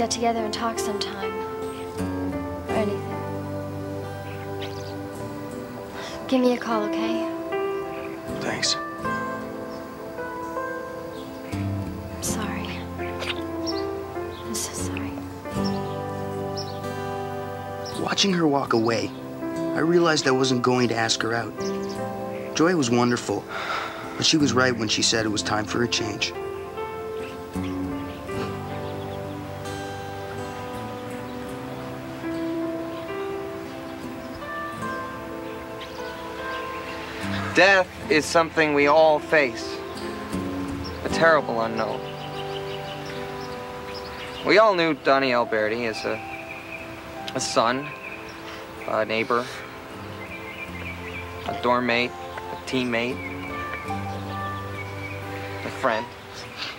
get together and talk sometime. Or anything. Give me a call, okay? Thanks. I'm sorry. I'm so sorry. Watching her walk away, I realized I wasn't going to ask her out. Joy was wonderful, but she was right when she said it was time for a change. Death is something we all face, a terrible unknown. We all knew Donnie Alberti as a son, a neighbor, a dorm mate, a teammate, a friend.